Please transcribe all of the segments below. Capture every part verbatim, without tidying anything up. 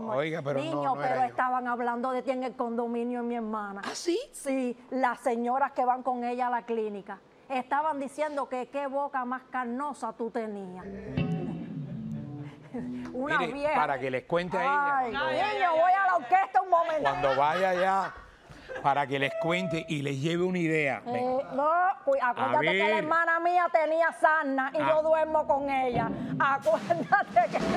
Oiga, pero Niño, no, no pero era yo. estaban hablando de ti en el condominio, mi hermana. ¿Ah, sí? Sí, las señoras que van con ella a la clínica estaban diciendo que qué boca más carnosa tú tenías. Una Mire, vieja. para que les cuente a Ay, ella. Cuando, niño, voy a la orquesta un momento. cuando vaya allá, para que les cuente y les lleve una idea. Ven. Eh, no, cu- acuérdate que la ver. hermana mía tenía sarna y Ah. yo duermo con ella. Acuérdate que...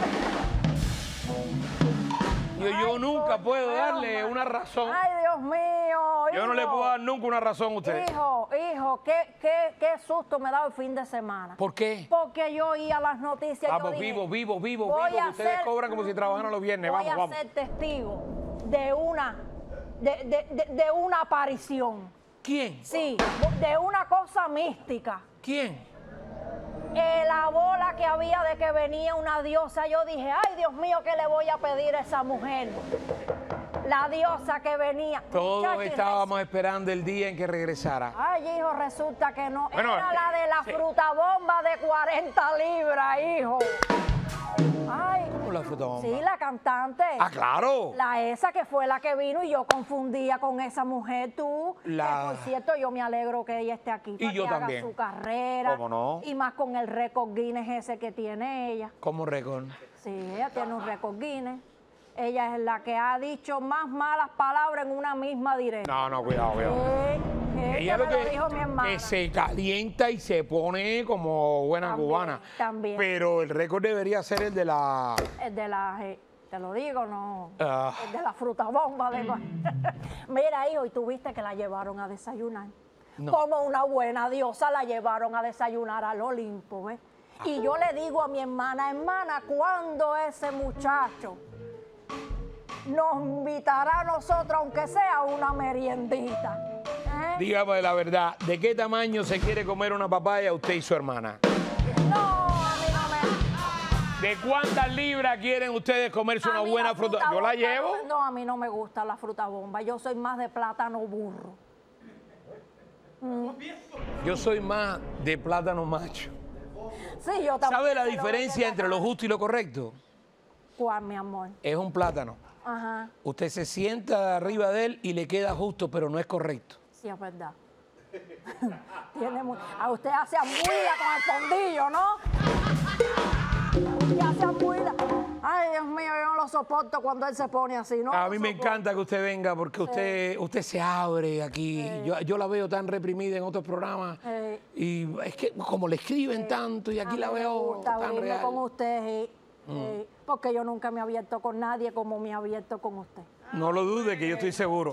Yo, yo Ay, nunca Dios puedo mío, darle ma- una razón. Ay, Dios mío. Yo no le hijo. puedo dar nunca una razón a usted. Hijo, hijo, qué, qué, qué susto me ha dado el fin de semana. ¿Por qué? Porque yo oía las noticias y yo Vamos, dije, vivo, vivo, vivo, voy vivo, a que ustedes ser- cobran como si trabajaran los viernes. Voy Vamos, a vamos. ser testigo de una, de, de, de, de una aparición. ¿Quién? Sí, de una cosa mística. ¿Quién? Eh, la bola que había de que venía una diosa, yo dije, ay Dios mío, ¿qué le voy a pedir a esa mujer? La diosa que venía. Todos Chachi, estábamos esperando el día en que regresara. Ay, hijo, resulta que no. Bueno, Era la de la sí. fruta bomba de cuarenta libras, hijo. Ay, ¿Cómo la fruta bomba? sí, la cantante. Ah, claro. La esa que fue la que vino y yo confundía con esa mujer, tú. La- Que, por cierto, yo me alegro que ella esté aquí. Y para yo que también. haga su carrera. ¿Cómo no? Y más con el récord Guinness ese que tiene ella. ¿Cómo récord? Sí, ella tiene un récord Guinness. Ella es la que ha dicho más malas palabras en una misma dirección. No, no, cuidado, cuidado. Sí, Ella me lo lo que, dijo mi hermana. que se calienta y se pone como buena También, cubana. también. Pero el récord debería ser el de la... El de la, eh, te lo digo, no. Ah. El de la fruta bomba. De... Mira, hijo, y tú viste que la llevaron a desayunar. No. Como una buena diosa la llevaron a desayunar al Olimpo, ¿ves? Y yo le digo a mi hermana, hermana, ¿cuándo ese muchacho nos invitará a nosotros, aunque sea una meriendita? ¿Eh? Dígame la verdad, ¿de qué tamaño se quiere comer una papaya usted y su hermana? No, a mí no me... ¿De cuántas libras quieren ustedes comerse a una mí buena la fruta? fruta ¿Yo la bomba llevo? No, no, a mí no me gusta la fruta bomba. Yo soy más de plátano burro. Yo soy más de plátano macho. Sí, yo también. ¿Sabe la sé lo diferencia que- entre lo justo y lo correcto? ¿Cuál, mi amor? Es un plátano. Ajá, Usted se sienta arriba de él y le queda justo, pero no es correcto. sí, es verdad. Tiene mu- A usted hace ambuila con el fondillo, ¿no? Y hace ambuila. Ay, Dios mío, yo no lo soporto cuando él se pone así, ¿no? A lo mí me soporto. encanta que usted venga porque usted, usted se abre aquí. Yo, yo la veo tan reprimida en otros programas. Sí. Y es que como le escriben tanto y aquí A la mí me veo gusta tan abrirme real. con usted, sí, sí, porque yo nunca me he abierto con nadie como me he abierto con usted. No lo dude, que yo estoy seguro.